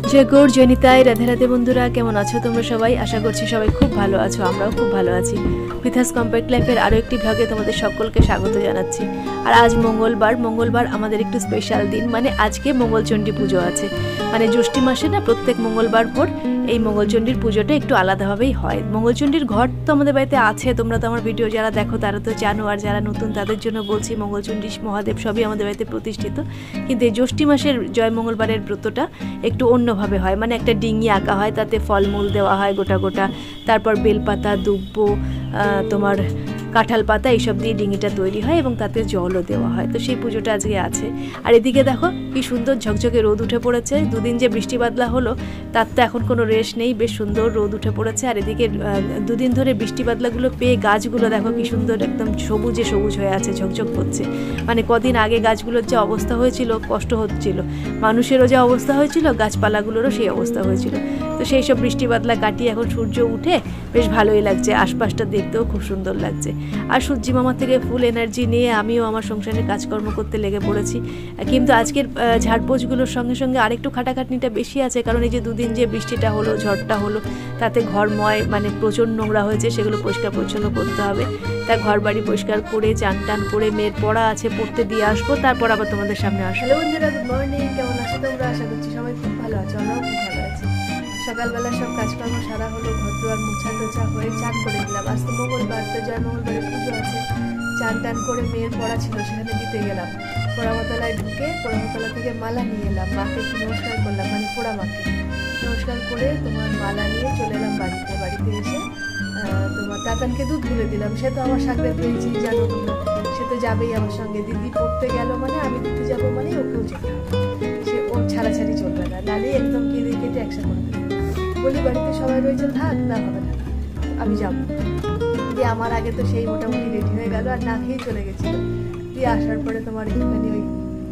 जय गौर जय निताई राधे राधे बंधुरा केमन आछो तोमरा सबाई आशा करछि सबाई खूब भालो आछो आमराओ खूब भालो आछि। पृथास कम्पैक्ट लाइफेर आरो एकटी ब्लगे तोमादेर सकलके स्वागत जानाच्छि। और आज मंगलबार आमादेर एकटु स्पेशल दिन माने आजके मंगलचंडी पुजो आछे। माने ज्यैष्ठी मासे ना प्रत्येक मंगलबार भोर এই मंगलचंडीर पुजोटा एकटु आलादाभाবেই হয়। मंगलचंडीर घट तो आमादेर बाड़ीते आछे, तोमरा तो आमार भिडियो जारा देखो तारा तो जानो, और जारा नतुन तादेर जोन्नो बोलछि मंगलचंडी महादेव सबই आमादेर बाड़ीते प्रतिष्ठित। किन्तु ज्यैष्ठी मासेर जय मंगलबारेर ब्रतटा एकटु अन्यभाবে হয়। মানে একটা ডিঙি আঁকা হয়, তাতে ফলমূল দেওয়া হয় গোটা গোটা, তারপর বেলপাতা, দুব্বো, তোমার কাঁঠাল পাতা এইসব দিয়ে ডিঙিটা তৈরি হয় এবং তাতে জলও দেওয়া হয়। তো সেই পুজোটা আজকে আছে। আর এদিকে দেখো কি সুন্দর ঝকঝকে রোদ উঠে পড়েছে। দুদিন যে বৃষ্টি বাদলা হলো তার তো এখন কোনো রেশ নেই, বেশ সুন্দর রোদ উঠে পড়েছে। আর এদিকে দুদিন ধরে বৃষ্টি বাদলাগুলো পেয়ে গাছগুলো দেখো কি সুন্দর একদম সবুজে সবুজ হয়ে আছে, ঝকঝক করছে। মানে কদিন আগে গাছগুলোর যে অবস্থা হয়েছিল, কষ্ট হচ্ছিল, মানুষেরও যে অবস্থা হয়েছিল গাছপালাগুলোরও সেই অবস্থা হয়েছিল। তো সেই সব বৃষ্টি বাদলা কাটিয়ে এখন সূর্য উঠে বেশ ভালোই লাগছে, আশপাশটা দেখতেও খুব সুন্দর লাগছে। আর সূর্যি মামা থেকে ফুল এনার্জি নিয়ে আমিও আমার সংসারের কাজকর্ম করতে লেগে পড়েছি। কিন্তু আজকের ঝাড়পোছগুলোর সঙ্গে সঙ্গে আরেকটু খাটাখাটনিটা বেশি আছে, কারণ এই যে দুদিন যে বৃষ্টিটা হলো, ঝড়টা হলো, তাতে ঘরময় মানে প্রচুর নোংরা হয়েছে, সেগুলো পরিষ্কার পরিচ্ছন্ন করতে হবে। তা ঘর বাড়ি পরিষ্কার করে চান টান করে মেয়ের পড়া আছে, পড়তে দিয়ে আসবো, তারপর আবার তোমাদের সামনে আসবো। হ্যালো বন্ধুরা, গুড মর্নিং, কেমন আছো তোমরা? আশা করছি সবাই খুব ভালো আছো, আমরাও খুব ভালো আছি। সকালবেলা সব কাজকর্ম সারা হলো, ঘর দুয়ার মোছা টোছা হয়ে চান করে দিলাম। আজ তো মঙ্গলবার, তো জয় মঙ্গলবারের পুজো আছে। চান টান করে মেয়ের পড়া ছিল, সেখানে দিতে গেলাম। পোড়ামাতলায় ঢুকে পোড়ামাতলা থেকে মালা নিয়ে এলাম, মাকে একটু নমস্কার করলাম, মানে পোড়া মাকে নমস্কার করে তোমার মালা নিয়ে চলে এলাম বাড়িতে। বাড়িতে এসে তোমার তাতানকে দুধ গুলে দিলাম। সে তো আমার সাথে পেয়েছি, জানো তোমরা, সে তো যাবেই আমার সঙ্গে। দিদি পড়তে গেল মানে আমি দিতে যাবো মানে ওকেও যেতে হবে, সে ওর ছাড়াছাড়ি চলবে না, নালে একদম কেঁদে কেটে একসাথে করে দেবে। বলি বাড়িতে সবাই রয়েছে, থাক, না হবে না, আমি যাবো। দিয়ে আমার আগে তো সেই মোটামুটি রেডি হয়ে গেল, আর না খেয়েই চলে গেছিল। দিয়ে আসার পরে তোমার একটুখানি ওই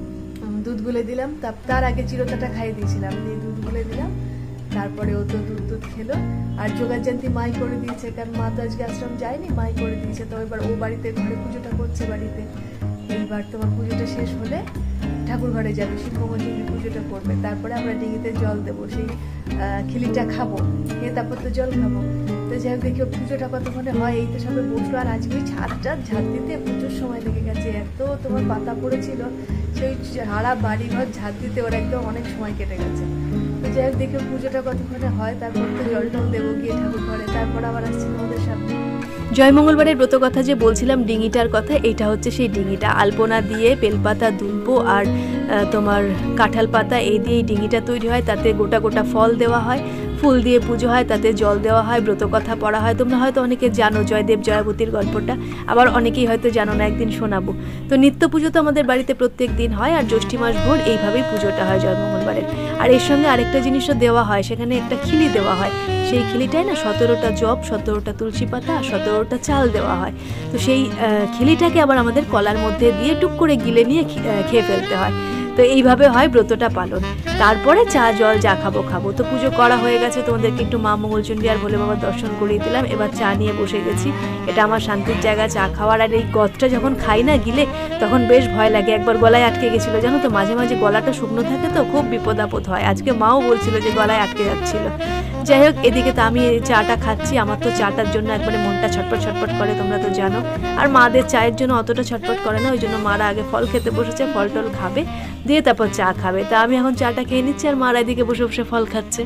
দুধ গুলে দিলাম, তার আগে চিরতাটা খাইয়ে দিয়েছিলাম, দিয়ে দুধ গুলে দিলাম। তারপরে ও তো দুধ খেলো। আর যোগাযান্তি মাই করে দিয়েছে, কারণ মা তো আজকে আশ্রম যায়নি, মাই করে দিয়েছে। তো এবার ও বাড়িতে ঘরে পুজোটা করছে বাড়িতে। এইবার তোমার পুজোটা শেষ হলে ঠাকুর ঘরে যাবে, শিব মঙ্গলচন্ডী পুজোটা করবে। তারপরে আমরা ডিঙিতে জল দেবো, সেই খিলিটা খাবো, খেয়ে তারপর তো জল খাবো। তো যাই হোক, দেখি পুজোটা কতক্ষণে হয়। এই তো সবে বসলো, আর আজকে ওই ছাদটা ঝাড় দিতে প্রচুর সময় লেগে গেছে। এত তোমার পাতা পড়েছিল, সেই সারা বাড়িঘর ঝাড় দিতে ওর একদম অনেক সময় কেটে গেছে। তো যাই হোক, দেখি পুজোটা কতক্ষণে হয়, তারপর তো জল টল দেবো গিয়ে ঠাকুর ঘরে। তারপর আবার আসছি তোমাদের সামনে। জয় মঙ্গলবারের ব্রত কথা যে বলছিলাম, ডিঙিটার কথা, এইটা হচ্ছে সেই ডিঙিটা। আলপনা দিয়ে বেলপাতা, দুব্বো আর তোমার কাঁঠাল পাতা এই দিয়ে এই ডিঙিটা তৈরি হয়। তাতে গোটা গোটা ফল দেওয়া হয়, ফুল দিয়ে পুজো হয়, তাতে জল দেওয়া হয়, ব্রত কথা পড়া হয়। তোমরা হয়তো অনেকে জানো জয়দেব জয়াবতীর গল্পটা, আবার অনেকেই হয়তো জানো না, একদিন শোনাবো। তো নিত্য পুজো তো আমাদের বাড়িতে প্রত্যেক দিন হয়, আর জ্যৈষ্ঠী মাস ভোর এইভাবেই পুজোটা হয় জয় মঙ্গলবারের। আর এর সঙ্গে আরেকটা জিনিসও দেওয়া হয়, সেখানে একটা খিলি দেওয়া হয়। সেই খিলিটায় না 17টা জব, 17টা তুলসী পাতা আর 17টা চাল দেওয়া হয়। তো সেই খিলিটাকে আবার আমাদের কলার মধ্যে দিয়ে টুক করে গিলে নিয়ে খেয়ে ফেলতে হয়। তো এইভাবে হয় ব্রতটা পালন। তারপরে চা জল যা খাবো খাবো। তো পুজো করা হয়ে গেছে, তোমাদেরকে একটু মা মঙ্গলচন্ডী আর ভোলে বাবার দর্শন করিয়ে দিলাম। এবার চা নিয়ে বসে গেছি, এটা আমার শান্তির জায়গা চা খাওয়ার। আর এই গদটা যখন খাই না গিলে, তখন বেশ ভয় লাগে। একবার গলায় আটকে গেছিলো, জানো তো, মাঝে মাঝে গলাটা শুকনো থাকে তো খুব বিপদ আপদ হয়। আজকে মাও বলছিল যে গলায় আটকে যাচ্ছিল। যাই হোক, এদিকে তো আমি চাটা খাচ্ছি। আমার তো চাটার জন্য একবারে মনটা ছটপট ছটপট করে, তোমরা তো জানো। আর মাদের চায়ের জন্য অতটা ছটপট করে না, ওই জন্য মারা আগে ফল খেতে বসেছে, ফল টল খাবে, দিয়ে তারপর চা খাবে। তা আমি এখন চাটা খেয়ে নিচ্ছি, আর মারা এদিকে বসে বসে ফল খাচ্ছে।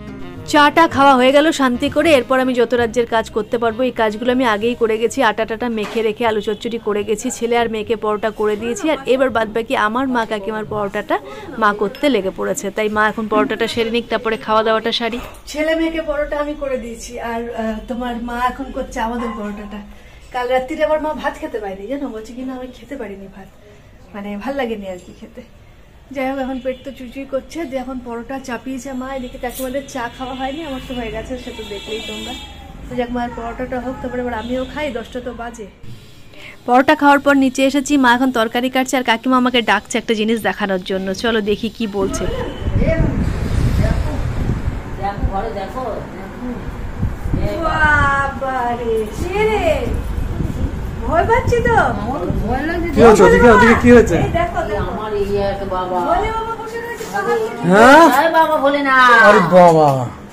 চাটা খাওয়া হয়ে গেল শান্তি করে। এরপর আমি যত রাজ্যের কাজ করতে পারবো এই কাজগুলো আমি আগেই করে গেছি। আটা টাটা মেখে রেখে আলু চচ্চড়ি করে গেছি, ছেলে আর মেয়েকে পরোটা করে দিয়েছি। আর এবার বাদ বাকি আমার মা কাকিমার পরোটাটা মা করতে লেগে পড়েছে। তাই মা এখন পরোটাটা সেরে নিক, তারপরে খাওয়া দাওয়াটা সারি। ছেলে মেয়েকে পরোটা আমি করে দিয়েছি, আর তোমার মা এখন করছে আমাদের পরোটাটা। কাল রাত্রিরে আবার মা ভাত খেতে পারিনি, জানো, বলছে কিনা আমি খেতে পারিনি ভাত, মানে ভাল লাগেনি আর কি খেতে। যাই হোক, এখন পেট তো চুচুই করছে, যে এখন পরোটা চাপিয়েছে মা। এদিকে কাকিমাদের চা খাওয়া হয়নি, আমার তো হয়ে গেছে, সে তো দেখলেই তোমরা। তো যাক, মায়ের পরোটাটা হোক, তারপরে এবার আমিও খাই, 10টা তো বাজে। পরোটা খাওয়ার পর নিচে এসেছি, মা এখন তরকারি কাটছে, আর কাকিমা আমাকে ডাকছে একটা জিনিস দেখানোর জন্য। চলো দেখি কি বলছে। ভয় পাচ্ছি তো, কি হচ্ছে ওদিকে, ওদিকে কি হচ্ছে? হ্যাঁ জয় বাবা ভোলেনাথ। আরে বাবা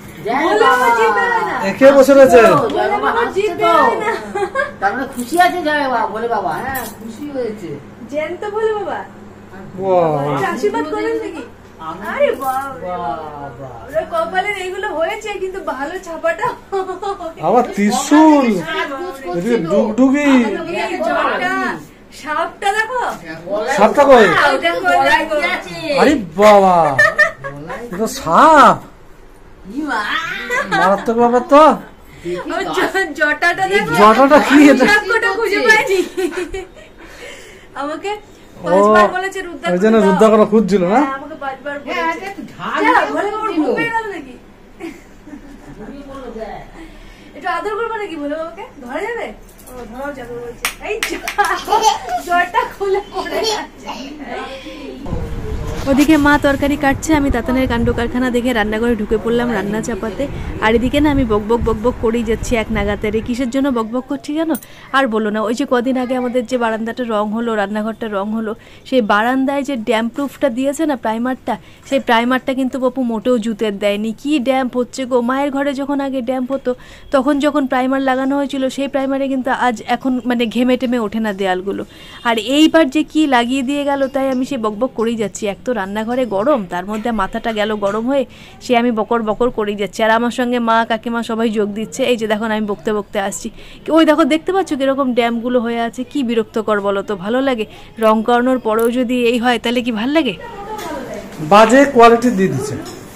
একে বসে রয়েছে। জয় বাবা হাসছে তো, তার মানে খুশি আছে জয় বাবা ভোলে বাবা। হ্যাঁ খুশি হয়েছে। জ্যান্ত বলে বাবা বাবা আশীর্বাদ করেন নাকি? আরে বাবা ওরা কপালের এইগুলো হয়েছে, কিন্তু ভালো ছাপাটা আবার ত্রিশূল, এদিকে ডুগডুগি। জলটা সাপটা দেখো, সাপটা কই? দেখো গলায় দেখো। কি আছে? আরে বাবা এ তো সাপ, মারাত্মক ব্যাপার তো। ও জটাটা দেখো, জটাটা কি এটা? সাপটা খুঁজে পাইনি। আমাকে ও 5 বার বলেছে রুদ্রাক্ষ ওই জন্য দাও। রুদ্রাক্ষ খুঁজছিল না? হ্যাঁ, আমাকে 5 বার হ্যাঁ, বলেছে। একটু ঝাল যা, দিয়ে ভোলে বাবার দিল। ঘুম পেয়ে গেল নাকি? তুমি বলো দেখ। একটু আদর করবো নাকি ভোলে বাবাকে? ধরা যাবে? ও ধরাও যাবে বলছে। এই জটা খুলে পড়ে যাচ্ছে। ওদিকে মা তরকারি কাটছে, আমি তাতানের কাণ্ড কারখানা দেখে রান্নাঘরে ঢুকে পড়লাম রান্না চাপাতে। আর এদিকে না আমি বকবক বকবক করেই যাচ্ছি এক নাগাতে। রে কিসের জন্য বকবক করছি জানো? আর বলো না, ওই যে কদিন আগে আমাদের যে বারান্দাটা রং হলো, রান্নাঘরটা রং হলো, সেই বারান্দায় যে ড্যাম্প প্রুফটা দিয়েছে না প্রাইমারটা, সেই প্রাইমারটা কিন্তু বাপু মোটেও জুতের দেয়নি। কি ড্যাম্প হচ্ছে গো! মায়ের ঘরে যখন আগে ড্যাম্প হতো, তখন যখন প্রাইমার লাগানো হয়েছিল, সেই প্রাইমারে কিন্তু এখন মানে ঘেমে টেমে ওঠে না দেয়ালগুলো। আর এইবার যে কি লাগিয়ে দিয়ে গেল, তাই আমি সে বকবক করেই যাচ্ছি। এক তো রান্নাঘরে গরম, তার মধ্যে মাথাটা গেল গরম হয়ে, সে আমি বকর বকর করেই যাচ্ছি। আর আমার সঙ্গে মা কাকিমা সবাই যোগ দিচ্ছে। এই যে দেখো আমি বকতে বকতে আসছি, ওই দেখো দেখতে পাচ্ছ কিরকম ড্যামগুলো হয়ে আছে। কি বিরক্তকর বলো তো, ভালো লাগে? রং করানোর পরেও যদি এই হয় তাহলে কি ভাল লাগে? বাজে কোয়ালিটি দিয়ে দিচ্ছে।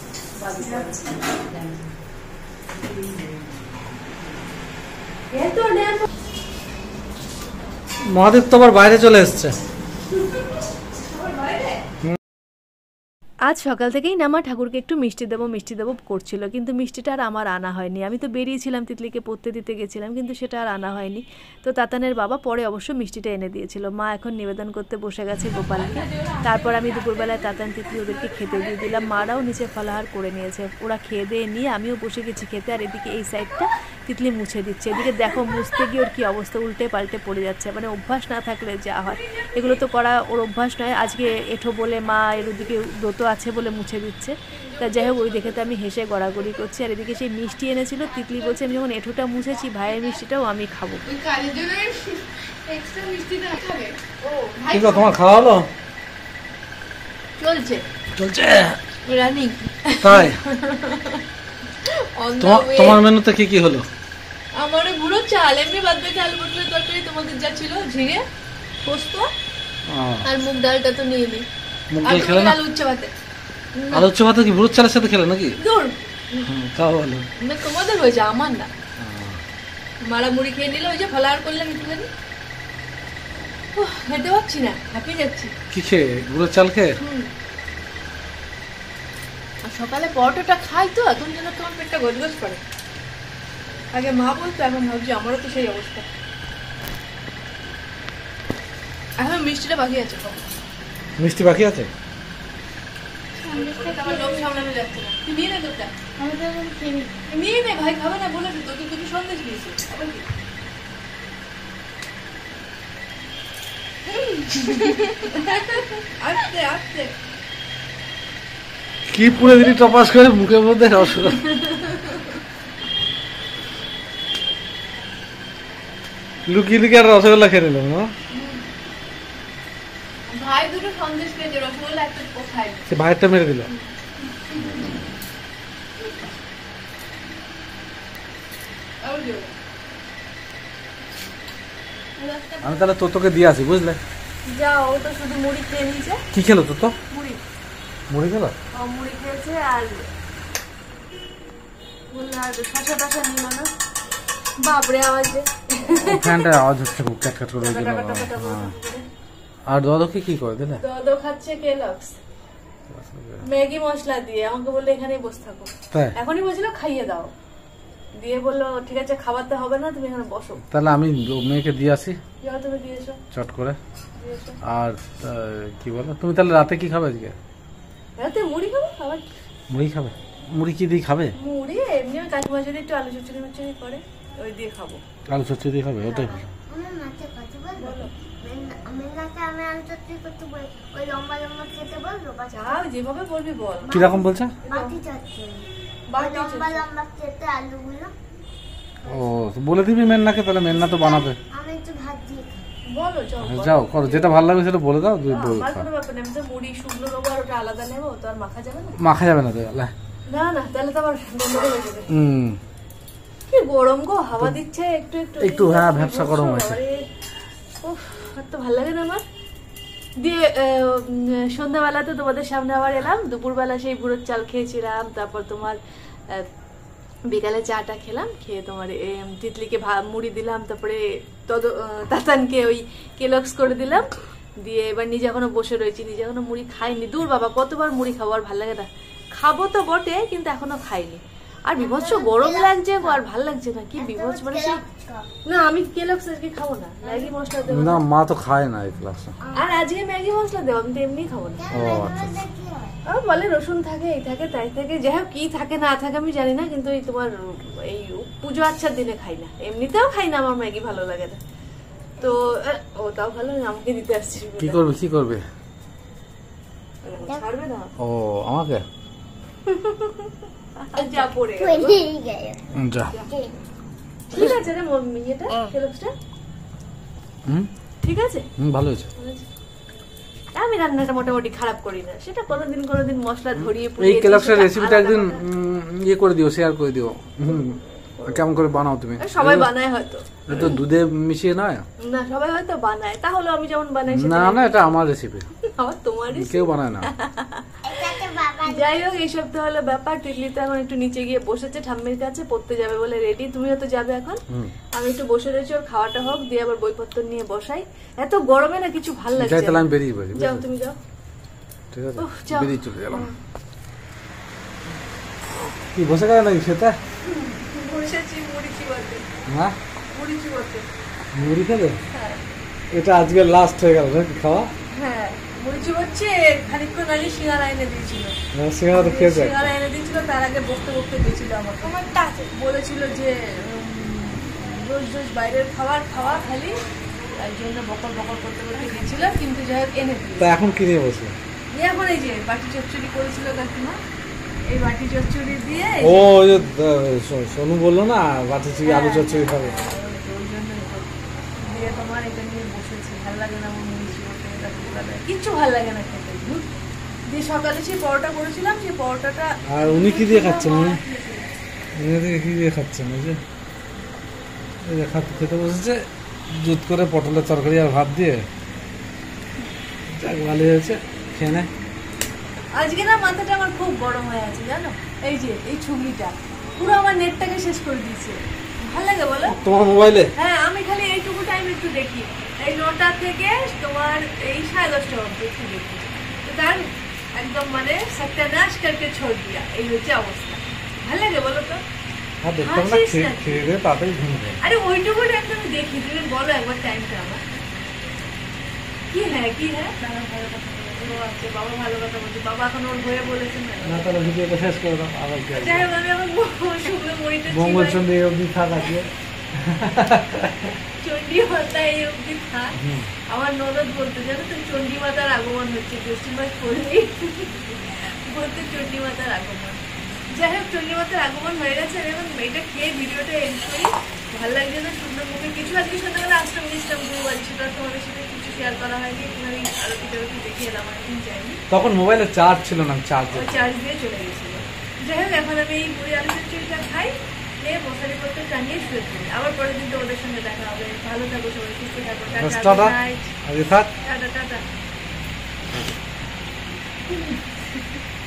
মহাদেব তো আবার বাইরে চলে এসছে। আজ সকাল থেকেই না মা ঠাকুরকে একটু মিষ্টি দেবো করছিল, কিন্তু মিষ্টিটা আর আমার আনা হয়নি। আমি তো বেরিয়েছিলাম, তিতলিকে পড়তে দিতে গেছিলাম, কিন্তু সেটা আর আনা হয়নি। তো তাতানের বাবা পরে অবশ্য মিষ্টিটা এনে দিয়েছিল। মা এখন নিবেদন করতে বসে গেছে গোপালকে। তারপর আমি দুপুরবেলায় তাতান তিতলি ওদেরকে খেতে দিয়ে দিলাম। মারাও নিচে ফলাহার করে নিয়েছে। ওরা খেয়ে দিয়ে নিয়ে আমিও বসে গেছি খেতে। আর এদিকে এই সাইডটা তিতলি মুছে দিচ্ছে। এদিকে দেখো মুছতে গিয়ে ওর কী অবস্থা, উল্টে পাল্টে পড়ে যাচ্ছে। মানে অভ্যাস না থাকলে যা হয়, এগুলো তো করা ওর অভ্যাস নয়। আজকে এঠো বলে মা এর ওদিকে ব্রত আছে বলে মুছে দিচ্ছে। তা যাই হোক, ওই দেখে তো আমি হেসে গড়াগড়ি করছি। আর এদিকে সেই মিষ্টি এনেছিল, তিতলি বলছে আমি যখন এঠোটা মুছেছি ভাইয়ের মিষ্টিটাও আমি খাবো। কি গো, তোমার খাওয়া হলো? চলছে চলছে রানিং। তাই? তোমার মেনুতে কি কি হলো? আমার গুঁড়ো চাল, এমনি বাদ বাকি আলু পটলের তরকারি তোমাদের যা ছিল, ঝিঙে পোস্ত আর মুগ ডালটা তো নিয়ে নিই। মুগ আর ডাল খেলে না? আলু উচ্ছে ভাতে। আলু উচ্ছে ভাতে কি বুড়োর চালের সাথে খেলে নাকি? দূর, তাও ভালো। না তোমাদের হয়েছে, আমার না। মারা মুড়ি খেয়ে নিলে, ওই যে ফলাহার করলাম একটুখানি। হেঁটে পাচ্ছি না, হাঁপিয়ে যাচ্ছি। কি খেয়ে? বুড়োর চাল খেয়ে? আর সকালে পরোটাটা খাই তো, এখন যেন তোমার পেটটা গজগজ করে। আগে মা বলতো, এখন ভাবছি আমারও তো সেই অবস্থা। এখন মিষ্টিটা বাকি আছে। মিষ্টি বাকি আছে? আমার লোক সামলানো যাচ্ছে না। তুই নিয়ে নে তোরটা। নিয়ে নে ভাই, খাবে না বলেছি তো, তুই তুমি সন্দেশ দিয়েছি। আবার কি? আস্তে আস্তে। কি পুরো দিনই টপাস করে মুখের মধ্যে রসগোল্লা। লুকিয়ে লুকিয়ে আর রসগোল্লা খেয়ে নিলাম না? ভাই দুটো সন্দেশ পেয়েছে, রসগোল্লা একটা কোথায়? সে ভাইয়েরটা মেরে দিল। আমি তাহলে তোকে দিয়ে আসি, বুঝলে? যাও, ও তো শুধু মুড়ি খেয়ে নিয়েছে। কি খেলো তো? মুড়ি মুড়ি খেলো? মুড়ি খেয়েছে। আর বললো আর শশা টশা নিল না। বাপরে আওয়াজে ফ্যানটা আওয়াজ হচ্ছে খুব, ক্যাট ক্যাট করে। আর দাদাকে কি করে দিলে? দাদা খাচ্ছে কেলক্স ম্যাগি মশলা দিয়ে। আমাকে বললো এখানেই বসে থাকো। এখনই বলছিল খাইয়ে দাও, দিয়ে বললো ঠিক আছে খাওয়াতে হবে না, তুমি এখানে বসো। তাহলে আমি মেয়েকে দিয়ে আসি। যাও, তুমি দিয়ে এসো চট করে। আর কি বলো, তুমি তাহলে রাতে কি খাবে আজকে? রাতে মুড়ি খাবো। খাবার মুড়ি খাবে? মুড়ি কি দিয়ে খাবে? মুড়ি এমনি কাকিমা যদি একটু আলু চচ্চড়ি করে ওই দিয়ে খাবো। আলু চচ্চড়ি দিয়ে খাবে, ওটাই ভালো। বলো মেয়েটাকে আমি আন্তর্জাতিক করতে বলি, ওই লম্বা লম্বা খেতে বলবো যাও যেভাবে বলবি বল। কিরকম বলছে? বাটি চচ্চড়ি, ওই লম্বা লম্বা খেতে আলুগুলো। ও তো বলে দিবি মেন্নাকে, তাহলে মেন্না তো বানাবে। আমি একটু ভাত দিয়ে খাই। বলো যাও বলো। যাও করো, যেটা ভালো লাগবে সেটা বলে দাও, তুই বল। আমার কোনো ব্যাপার নেই, আমি তো মুড়ি শুকনো নেবো আর ওটা আলাদা নেবো, তো আর মাখা যাবে না। মাখা যাবে না তো? লে। না না, তাহলে তো আবার গন্ডগোল হয়ে যাবে। কি গরম গো, হাওয়া দিচ্ছে একটু একটু একটু, হ্যাঁ, ভ্যাপসা গরম হয়েছে। উফ, আর তো ভালো লাগে না আমার। দিয়ে সন্ধ্যাবেলাতে তোমাদের সামনে আবার এলাম। দুপুরবেলা সেই বুড়োর চাল খেয়েছিলাম, তারপর তোমার বিকালে চাটা খেলাম, খেয়ে তোমার তিতলিকে মুড়ি দিলাম, তারপরে তাতানকে ওই কেলক্স করে দিলাম, দিয়ে এবার নিজে এখনো বসে রয়েছি, নিজে এখনো মুড়ি খাইনি। দূর বাবা, কতবার মুড়ি খাবো, আর ভালো লাগে না। খাবো তো বটে, কিন্তু এখনো খাইনি। আর বিভৎস গরম লাগছে গো, আর ভাল লাগছে না। কি বিভৎস মানে সেই, না আমি কেলক্স আজকে খাবো না, ম্যাগি মশলা দেবো না, মা তো খায় না এই ক্লাসে। আর আজকে ম্যাগি মশলা দেবো, আমি তো এমনি খাবো না। ও আচ্ছা। কি হয়? বলে রসুন থাকে, এই থাকে, তাই থাকে, যাই হোক কি থাকে না থাকে আমি জানি না, কিন্তু এই তোমার এই পুজো আচ্ছার দিনে খাই না, এমনিতেও খাই না, আমার ম্যাগি ভালো লাগে না। তো ও তাও ভালো, আমাকে দিতে আসছি। কি করবে, কি করবে? ছাড়বে না। ও আমাকে? যা পড়ে গেল। তৈরি গেল। যা। ঠিক আছে রে ইয়েটা, কেলক্সটা ঠিক আছে। ভালো হয়েছে। আমি রান্নাটা মোটামুটি খারাপ করি না, সেটা কোনোদিন মশলা ধরিয়ে এই কেলক্সের রেসিপিটা একদিন ইয়ে করে দিও, শেয়ার করে দিও। কেমন করে বানাও তুমি? সবাই বানায় হয়তো, এটা দুধে মিশিয়ে নয় না সবাই হয়তো বানায়, তাহলে আমি যেমন বানাই না, না এটা আমার রেসিপি, আমার তোমারই কেউ বানায় না। এটাকে বাবা যাই হোক, এই সপ্তাহ হলো ব্যাপার। টিটলি তো এখন একটু নিচে গিয়ে বসেছে ঠাম্মির কাছে, পড়তে যাবে বলে রেডি। তুমিও তো যাবে এখন। আমি একটু বসে রয়েছি, ওর খাওয়াটা হোক, দিয়ে আবার বইপত্র নিয়ে বসাই। এত গরমে না কিছু ভালো লাগছে যাই, তাহলে না। আমি বেরিয়ে পড়ি। যাও তুমি যাও। ঠিক আছে, উফ, যাও। বেরিয়ে চলে গেলাম। কি বসে গেল নাকি সেটা? বসেছি মুড়ি চিবাতে, হ্যাঁ, মুড়ি চিবাতে। মুড়ি খেলে? হ্যাঁ এটা আজকে লাস্ট হয়ে গেল নাকি খাওয়া? হ্যাঁ, মুড়ি চিবাচ্ছে। খানিকক্ষণ আগে সিঙ্গারা এনে দিয়েছিল, সিঙ্গারা তো খেয়েছে। সিঙ্গারা এনে দিয়েছিল, তার আগে বকতে বকতে দিয়েছিল আমাকে। বলেছিল যে রোজ রোজ বাইরের খাবার খাওয়া খালি, তাই জন্য বকর বকর করতে করতে গেছিল, কিন্তু যাই হোক এনে দিল। তা এখন কি নিয়ে বসে? এখন এই যে বাটি চচ্চড়ি করেছিল কাকিমা, এই বাটি চচ্চড়ি দিয়ে ও ওই যে সোনু বললো না বাটি চিড়ি আলু চচ্চড়ি খাবে, ওই জন্য দিয়ে তোমার এটা নিয়ে বসেছি। ভালো লাগে না আমার মুড়ি চিবোতে, কিচ্ছু ভালো লাগে না খেতে। দিয়ে সকালে সেই পরোটা করেছিলাম, সেই পরোটাটা। আর উনি কি দিয়ে খাচ্ছেন? উনি কি দিয়ে খাচ্ছেন? ওই যে খেতে বসেছে দুধ করে পটলের তরকারি আর ভাত দিয়ে। যাক, ভালো হয়েছে, খেয়ে নে। আজকে না মাথাটা আমার খুব গরম হয়ে আছে জানো, এই যে এই ছুগলিটা পুরো আমার নেটটাকে শেষ করে দিয়েছে। ভালো লাগে বলো? তোমার মোবাইলে? হ্যাঁ, আমি খালি এইটুকু টাইম একটু দেখি, এই 9টা থেকে তোমার এই 10:30 অবধি একটু দেখি, তো তার একদম মানে সত্যানাশ করকে ছোড় দিয়া, এই হচ্ছে অবস্থা। ভালো লাগে বলো তো? হ্যাঁ, দেখতাম না, খেয়ে দিয়ে তাড়াতাড়ি ঘুমবে। আরে ওইটুকু টাইম আমি দেখি, তুমি বলো একবার টাইমটা আমার কি। হ্যাঁ কি হ্যাঁ, ভালো কথা বলো। আচ্ছা, বাবা ভালো কথা বলছে, বাবা এখন ওর হয়ে বলেছে না। না, তাহলে ভিডিওটা শেষ করে দাও, আবার কি আছে? যাই হোক, আমি এখন শুকনো মুড়িটা মঙ্গল চিবাই। চন্ডী অবধি থাক আজকে। চণ্ডী মাতা এই অবধি থাক। আমার ননদ বলতো জানো তো, চণ্ডী মাতার আগমন হচ্ছে, জ্যৈষ্ঠ মাস পড়লেই বলতে চণ্ডী মাতার আগমন। যাই হোক, চণ্ডী মাতার আগমন হয়ে গেছে। এবং এটা খেয়ে ভিডিওটা এন্ড করি। ভালো লাগছে না শুকনো মুখে কিছু। আজকে সন্ধ্যাবেলা আসলাম, মিশলাম গুরুবাড়ি, সেটা তোমাদের সাথে কিছু শেয়ার করা হয়নি। একটুখানি আরতি টারতি দেখে এলাম, আর এখন যাইনি, তখন মোবাইলে চার্জ ছিল না, চার্জ ওই চার্জ দিয়ে চলে গেছিল। যাই হোক, এখন আমি এই মুড়ি আলু চচ্চড়িটা খাই, খেয়ে মশারি করতে টানিয়ে শুয়ে পড়ি। আবার পরের দিন তোমাদের সঙ্গে দেখা হবে। ভালো থাকো সবাই, সুস্থ থাকো। টাটা, টাটা, গুড নাইট, আজকে থাক। Tata tata.